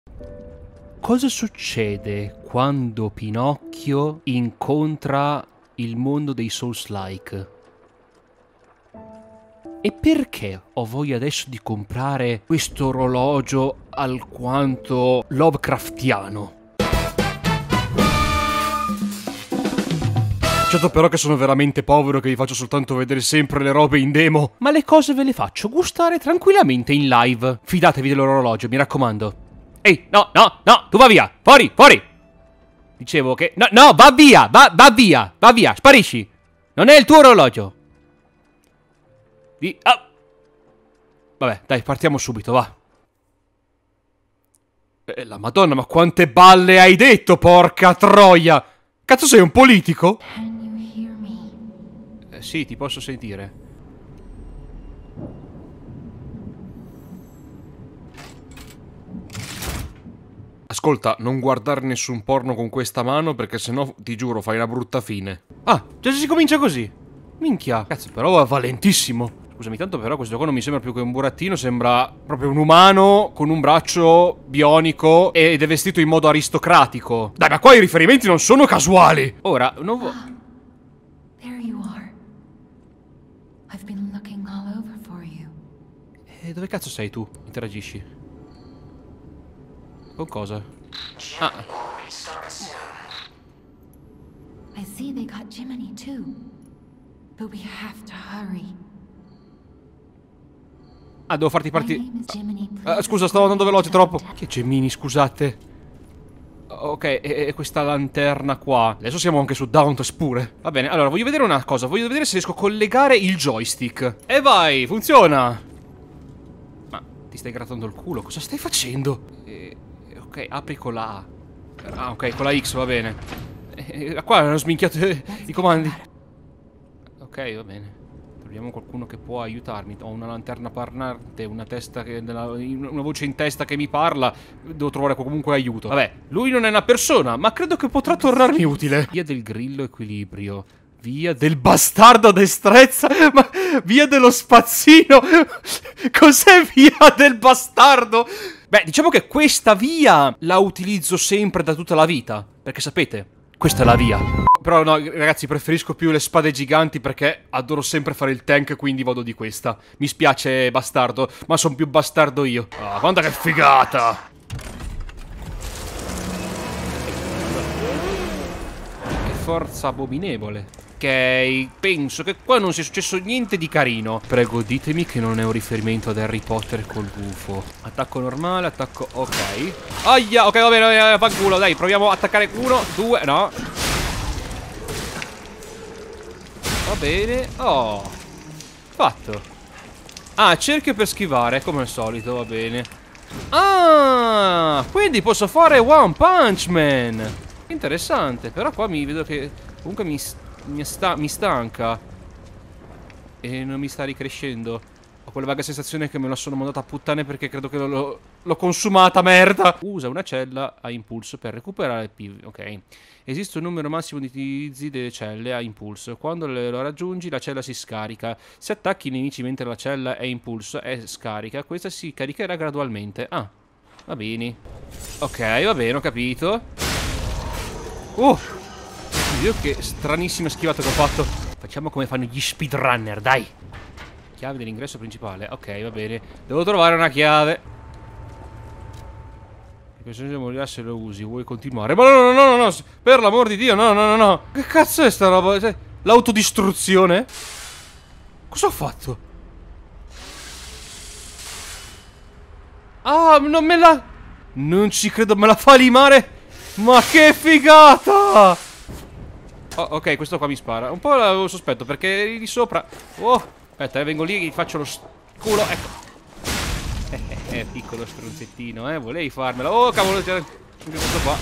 Cosa succede quando Pinocchio incontra il mondo dei Souls-like? E perché ho voglia adesso di comprare questo orologio alquanto Lovecraftiano? Certo però che sono veramente povero e che vi faccio soltanto vedere sempre le robe in demo. Ma le cose ve le faccio gustare tranquillamente in live. Fidatevi dell'orologio, mi raccomando. Ehi, no, tu va via, fuori. Dicevo che... No, va via, va via, sparisci. Non è il tuo orologio. Vabbè, dai, partiamo subito, va. La Madonna, ma quante balle hai detto, porca troia! Cazzo, sei un politico? Sì, ti posso sentire. Ascolta, non guardare nessun porno con questa mano perché sennò, ti giuro, fai una brutta fine. Ah, già si comincia così. Minchia. Cazzo, però è valentissimo. Scusami, tanto però questo qua non mi sembra più che un burattino, sembra proprio un umano con un braccio bionico ed è vestito in modo aristocratico. Dai, ma qua i riferimenti non sono casuali. Ora, non vuoi... E dove cazzo sei tu? Interagisci. Con cosa? Ah. I see they got Jiminy too. But we have to hurry. Ah, devo farti partire. Scusa, stavo andando veloce troppo. Che Gemini, scusate. Ok, e questa lanterna qua. Adesso siamo anche su Dauntless pure. Va bene, allora voglio vedere una cosa. Voglio vedere se riesco a collegare il joystick. E vai, funziona. Ma ti stai grattando il culo? Cosa stai facendo? Ok, apri con la A. Ah, ok, con la X va bene. Qua hanno sminchiato i comandi. Ok, va bene. Troviamo qualcuno che può aiutarmi. Ho una lanterna parlante, una testa che... una voce in testa che mi parla. Devo trovare comunque aiuto. Vabbè, lui non è una persona, ma credo che potrà tornarmi utile. Via del grillo equilibrio. Via del bastardo destrezza. Ma via dello spazzino. Cos'è via del bastardo? Beh, diciamo che questa via la utilizzo sempre da tutta la vita. Perché sapete, questa è la via. Però no, ragazzi, preferisco più le spade giganti perché adoro sempre fare il tank, quindi vado di questa. Mi spiace, bastardo, ma sono più bastardo io. Ah, guarda che figata! Che forza abominevole. Ok, penso che qua non sia successo niente di carino. Prego, ditemi che non è un riferimento ad Harry Potter col gufo. Attacco normale, attacco... ok. Aia, ok, va bene, fanculo, dai, proviamo a attaccare uno, due, no. Va bene, oh. Fatto. Ah, cerchio per schivare, come al solito, va bene. Ah, quindi posso fare One Punch Man. Interessante, però qua mi vedo che comunque mi stanca. E non mi sta ricrescendo. Ho quella vaga sensazione che me la sono mandata a puttane perché credo che l'ho consumata, merda. Usa una cella a impulso per recuperare il PV. Ok. Esiste un numero massimo di utilizzi delle celle a impulso. Quando lo raggiungi la cella si scarica. Se attacchi i nemici mentre la cella è impulso e scarica, questa si caricherà gradualmente. Ah, va bene. Ok, va bene, ho capito. Dio, che stranissima schivata che ho fatto. Facciamo come fanno gli speedrunner, dai. Chiave dell'ingresso principale. Ok, va bene. Devo trovare una chiave. Il personaggio morirà se lo usi. Vuoi continuare? Ma no. Per l'amor di Dio, no. Che cazzo è sta roba? L'autodistruzione? Cosa ho fatto? Ah, non me la... non ci credo, me la fa limare. Ma che figata! Oh, ok, questo qua mi spara. Un po' l'avevo sospetto perché eri di sopra. Oh, aspetta, vengo lì e gli faccio lo culo. Ecco. Piccolo stronzettino, volevi farmela. Oh, cavolo, c'è questo qua.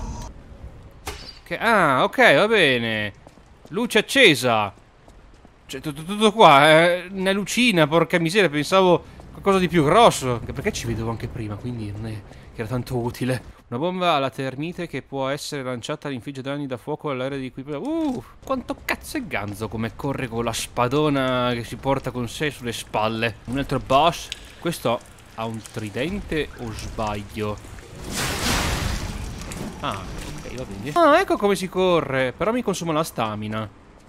Ah, ok, va bene. Luce accesa. Cioè, tutto qua. Una lucina, porca miseria. Pensavo qualcosa di più grosso. Anche perché ci vedevo anche prima, quindi non è che era tanto utile. Una bomba alla termite che può essere lanciata all'infligge danni da fuoco all'area di cui... quanto cazzo è ganzo come corre con la spadona che si porta con sé sulle spalle. Un altro boss. Questo ha un tridente o sbaglio? Ah, ok, va bene. Ah, ecco come si corre. Però mi consuma la stamina.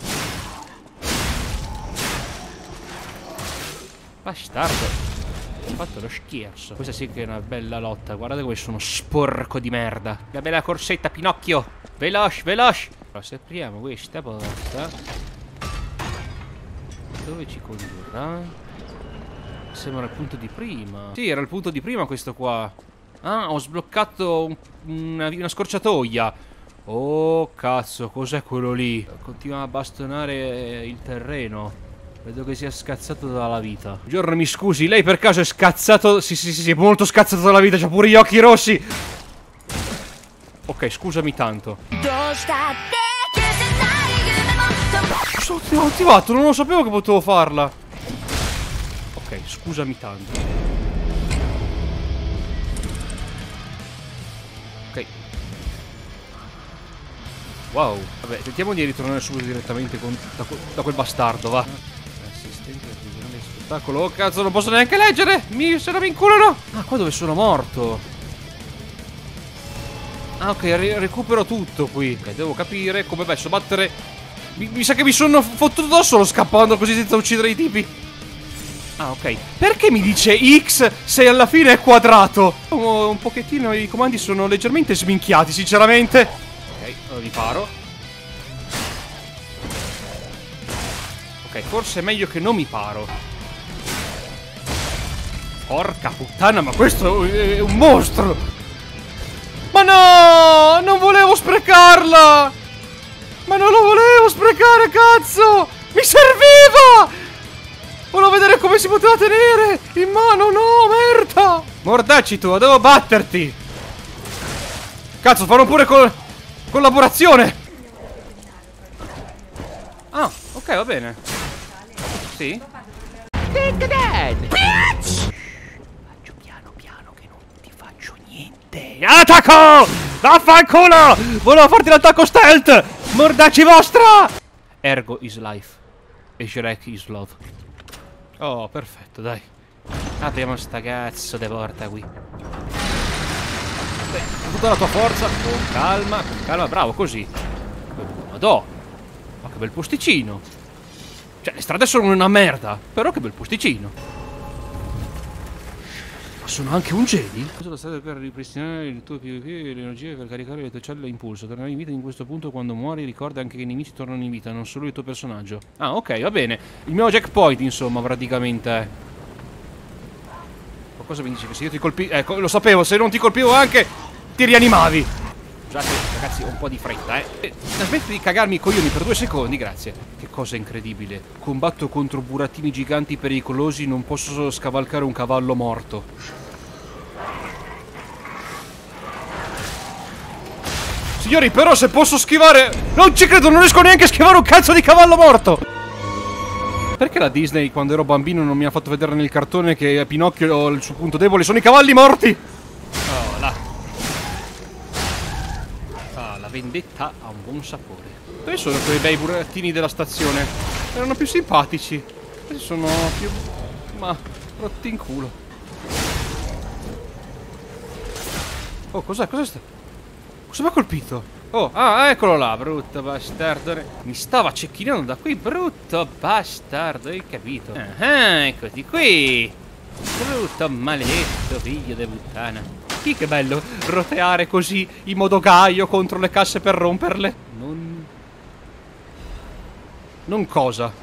Bastardo. Ho fatto lo scherzo. Questa sì che è una bella lotta. Guardate come sono sporco di merda. La bella corsetta, Pinocchio. Veloce, veloce. Allora, se apriamo questa porta, dove ci condurrà? Sembra il punto di prima. Sì, era il punto di prima questo qua. Ah, ho sbloccato una scorciatoia. Oh, cazzo, cos'è quello lì? Continua a bastonare il terreno. Vedo che sia scazzato dalla vita. Giorno, mi scusi, lei per caso è scazzato? Sì, è molto scazzato dalla vita, c'ha pure gli occhi rossi. Ok, scusami tanto. Ho attivato, non lo sapevo che potevo farla. Ok, scusami tanto. Ok. Wow. Vabbè, tentiamo di ritornare subito direttamente da quel bastardo, va. Assistente al tribunale di spettacolo. Oh cazzo, non posso neanche leggere! Se no mi inculano! Ah, qua dove sono morto. Ah, ok, recupero tutto qui. Ok, devo capire come posso battere. Mi sa che mi sono fottuto da solo scappando così senza uccidere i tipi. Ah, ok. Perché mi dice X se alla fine è quadrato? Un pochettino i comandi sono leggermente sminchiati, sinceramente. Ok, allora riparo. Ok, forse è meglio che non mi paro. Porca puttana, ma questo è un mostro! Ma no! Non volevo sprecarla! Ma non lo volevo sprecare, cazzo! Mi serviva! Volevo vedere come si poteva tenere in mano, no, merda! Mordacito, devo batterti! Cazzo, fanno pure collaborazione! Ah, ok, va bene. Sì? Faccio piano piano che non ti faccio niente. Attacco! Vaffanculo! Volevo farti l'attacco stealth! Mordaci vostra! Ergo is life. E Shrek is love. Oh, perfetto, dai. Apriamo sta cazzo di porta qui. Beh, tutta la tua forza. Con calma, bravo, così. Madò. Ma che bel posticino. Cioè, le strade sono una merda. Però che bel posticino. Ma sono anche un Jedi? Usa la strada per ripristinare il tuo PvP e l'energia per caricare le tue cellule a impulso. Tornerai in vita in questo punto quando muori. Ricorda anche che i nemici tornano in vita, non solo il tuo personaggio. Ah, ok, va bene. Il mio checkpoint, insomma, praticamente. Qualcosa mi dice che se io ti colpivo... Ecco, lo sapevo, se non ti colpivo anche, ti rianimavi. Scusate, ragazzi, ho un po' di fretta, Smetti di cagarmi i coglioni per 2 secondi, grazie. Che cosa incredibile. Combatto contro burattini giganti pericolosi, non posso solo scavalcare un cavallo morto. Signori, però se posso schivare... Non ci credo, non riesco neanche a schivare un cazzo di cavallo morto! Perché la Disney, quando ero bambino, non mi ha fatto vedere nel cartone che Pinocchio, il suo punto debole, sono i cavalli morti? Oh, là. La vendetta ha un buon sapore. Dove sono quei bei burattini della stazione? Erano più simpatici. Adesso sono più... ma... rotti in culo. Oh, cos'è? Cosa mi ha colpito? Oh, ah, eccolo là, brutto bastardo. Mi stava cecchinando da qui, brutto bastardo, hai capito? Ah, eccoti qui. Brutto maledetto figlio di puttana. Che bello roteare così in modo gaio contro le casse per romperle. Non cosa?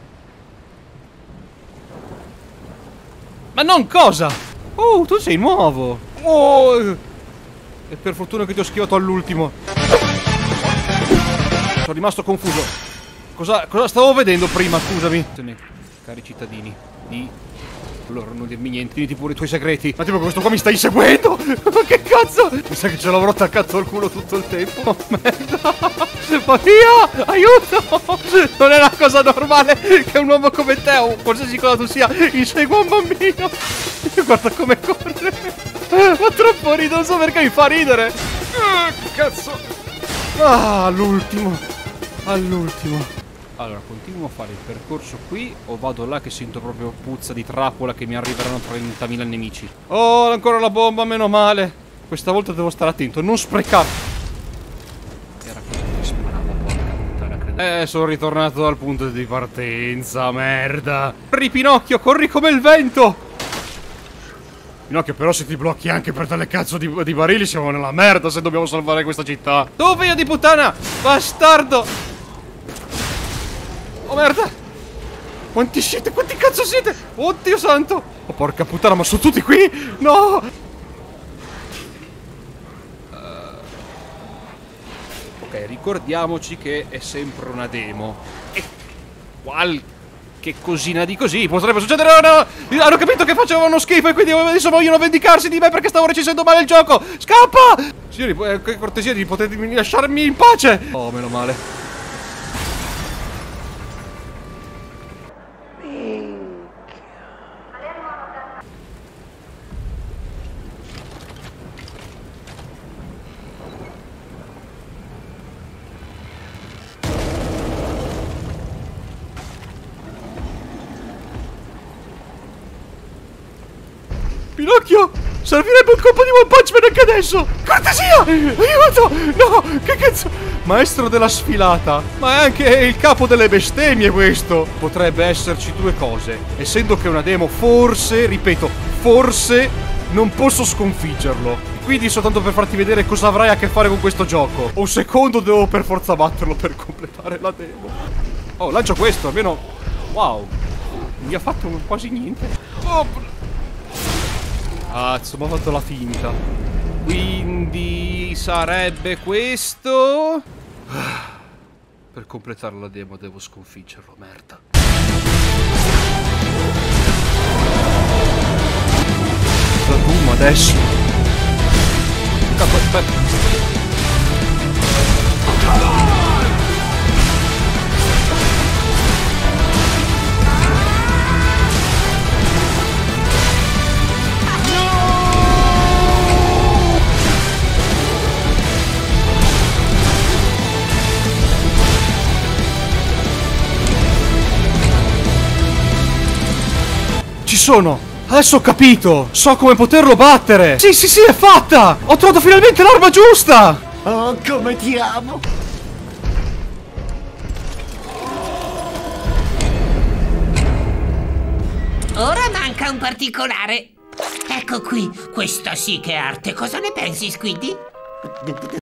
Ma non cosa? Oh, tu sei nuovo. Oh, e per fortuna che ti ho schivato all'ultimo. Sono rimasto confuso. Cosa stavo vedendo prima, scusami? Cari cittadini, allora non dirmi niente, dimmi pure i tuoi segreti. Ma tipo questo qua mi stai inseguendo? Ma che cazzo? Mi sa che ce l'avrò attaccato al culo tutto il tempo. Oh merda. Ma via! Aiuto! Non è una cosa normale che un uomo come te, o qualsiasi cosa tu sia, insegua un bambino. Guarda come corre. Ma troppo rido, non so perché mi fa ridere. Cazzo. Ah, all'ultimo. Allora, continuo a fare il percorso qui o vado là che sento proprio puzza di trappola che mi arriveranno 30.000 nemici? Oh, ancora la bomba, meno male. Questa volta devo stare attento, non sprecare. Sono ritornato dal punto di partenza, merda. Corri, Pinocchio, corri come il vento. Pinocchio, però se ti blocchi anche per delle cazzo di barili siamo nella merda se dobbiamo salvare questa città. Tu figlio di puttana, bastardo. Oh merda. Quanti siete? Quanti cazzo siete? Oddio santo. Oh porca puttana, ma sono tutti qui? No. Ok, ricordiamoci che è sempre una demo. E qualche cosina di così potrebbe succedere. No! Hanno capito che facevano schifo e quindi adesso vogliono vendicarsi di me perché stavo recensendo male il gioco. Scappa! Signori, che cortesia di potermi lasciarmi in pace. Oh, meno male. Pinocchio! Servirebbe un colpo di One Punch Man anche adesso! Cortesia! Aiuto! No! Che cazzo? Maestro della sfilata! Ma è anche il capo delle bestemmie questo! Potrebbe esserci due cose. Essendo che è una demo, forse, ripeto, forse non posso sconfiggerlo. Quindi soltanto per farti vedere cosa avrai a che fare con questo gioco. Un secondo devo per forza batterlo per completare la demo. Oh, lancio questo, almeno... Wow! Non mi ha fatto quasi niente. Oh! Cazzo, mi ha fatto la finta. Quindi sarebbe questo. Per completare la demo devo sconfiggerlo, merda. Da boom adesso. Ci sono! Adesso ho capito! So come poterlo battere! Sì, sì, sì, è fatta! Ho trovato finalmente l'arma giusta! Oh, come ti amo! Ora manca un particolare. Ecco qui, questa sì che è arte. Cosa ne pensi, Squiddy?